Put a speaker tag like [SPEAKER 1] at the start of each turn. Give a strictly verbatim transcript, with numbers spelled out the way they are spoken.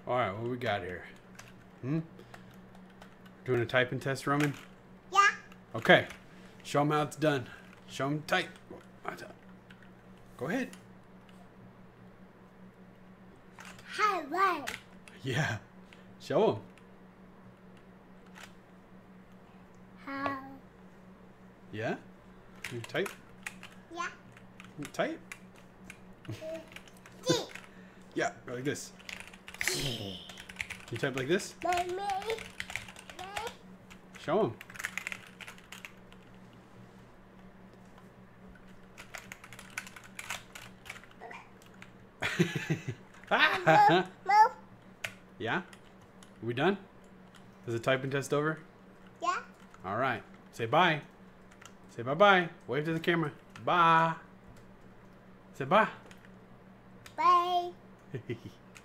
[SPEAKER 1] All right, what we got here? Hmm? Doing a typing test, Roman?
[SPEAKER 2] Yeah.
[SPEAKER 1] Okay. Show them how it's done. Show them type. Go ahead.
[SPEAKER 2] Hello.
[SPEAKER 1] Yeah. Show them.
[SPEAKER 2] How?
[SPEAKER 1] Yeah? You type?
[SPEAKER 2] Yeah.
[SPEAKER 1] You type?
[SPEAKER 2] G.
[SPEAKER 1] Yeah, go like this. You type like this?
[SPEAKER 2] Mommy.
[SPEAKER 1] Show them.
[SPEAKER 2] Move. Move.
[SPEAKER 1] Yeah? Are we done? Is the typing test over?
[SPEAKER 2] Yeah.
[SPEAKER 1] All right. Say bye. Say bye-bye. Wave to the camera. Bye. Say bye.
[SPEAKER 2] Bye.